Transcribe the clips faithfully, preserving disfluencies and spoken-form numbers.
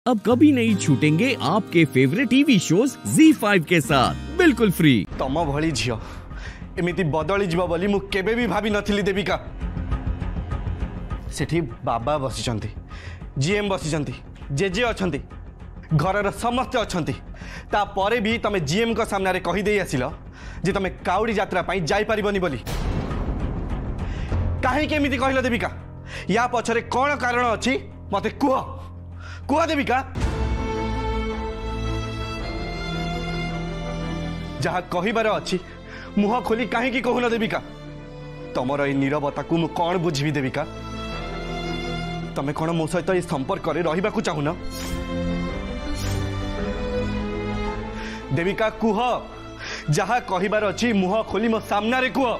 अब कभी नहीं छूटेंगे आपके favourite TV shows Zee five के साथ बिल्कुल फ्री। तम भली झियो एमिति बदली जीव बोली मु केबे भी भाभी नथिली देविका। सेठी बाबा बसिचंती, जीएम बसिचंती, जेजे अछंती, घरर समस्त अछंती, ता परे भी तमे जीएम को सामने रे कहि देई आसिलो जे तमे काउडी यात्रा पई जाई परिबनी बोली। काहे के एमिति कहिलो देविका? या पछरे कोन कारण अछि मते कुह कुह देविका। जहाँ कहिबार अछि मुह खोली कहीं कहून देविका। तमर ये नीरवता को मु कौन बुझी देविका? तमे कौन मो सहित ये संपर्क रहिबा को चाहुन? देविका कुह, जहाँ कहिबार अछि मुह खोली मो सामना रे कुह।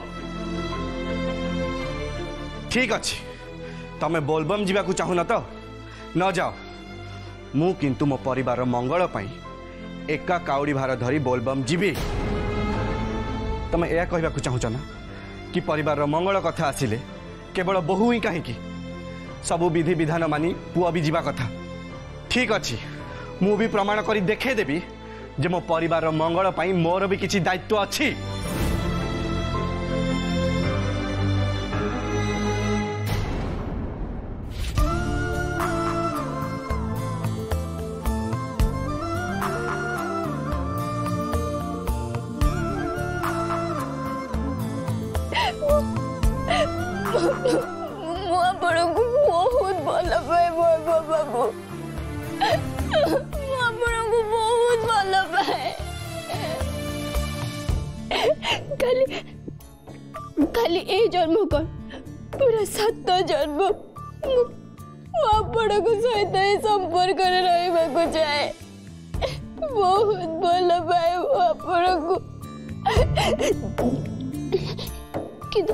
ठीक अछि, तमे बोलबम जीवा को चाहुन तो न जाओ। मु किंतु मो परिवार मंगल पाई एका काउडी भार धरी बोलबम जीवी। तमे एया कहबा को चाहुच ना कि परिवार मंगल कथा आसिले केवल बहु ही कहीं सबु विधि विधान मानी पुआ भी जीवा कथा। ठीक अछि, मु भी प्रमाण करी देखे देबी जे मो परिवार मंगल पाई मोर भी किछि दायित्व अछि। बहुत भल पाए बाबू, बहुत भल पाए। खाली खाली ए जन्म कर पूरा सात जन्म आपण को सहित संपर्क रहा चाहे। बहुत भल पाए आपण को। किंतु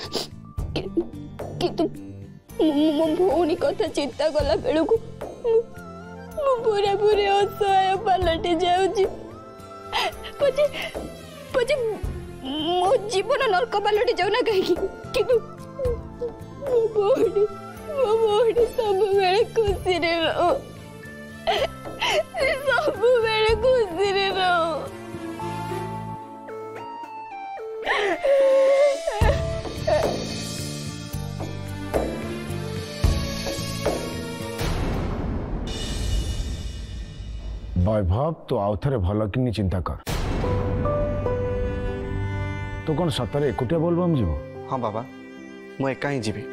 किंतु मो भौणी कथा चिंता कला बेलू को पूरा पूरे असहाय पलटि जाऊँ। पचे पचे मो जीवन नरक पलटि जाऊ ना कहीं। किंतु मो भौणी मो भौणी सब बेले खुशी रे रहो, सब बेले खुशी रे रहो। वैभव तो आउ थे भल कि चिंता कर। तो कौन सतरे एकुटिया बोलबम जीव? हाँ बाबा, मु एका ही जीवी।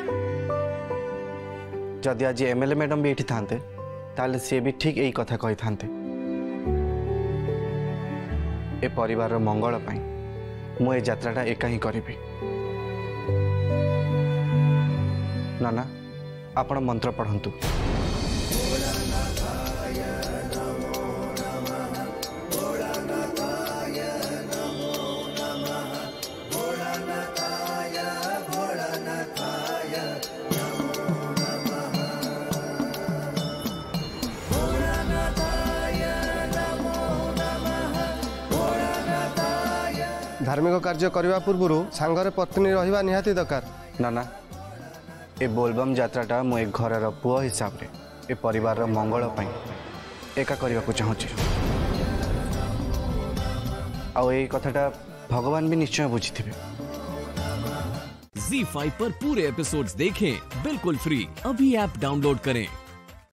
जदि आज एमएलए मैडम भी ये थांते ताले सी भी ठीक यही कथा कही थांते। ए परिवार मंगल पाई मु ए यात्राटा एका ही करी। नाना आपण मंत्र पढ़ंतु। धार्मिक कार्य करने पूर्व सांगरे पत्नी रहिबा निहाती दरकार। ना ना ए बोलबम यात्राटा मु एक घरर पुओ हिसाब रे ए परिवार मंगल पाई एका करने को चाहूँगी। आउ ए कथाटा भगवान भी निश्चय बुझी थे। ज़ी फाइव पर पूरे एपिसोड्स देखें बिल्कुल फ्री। अभी ऐप डाउनलोड करें।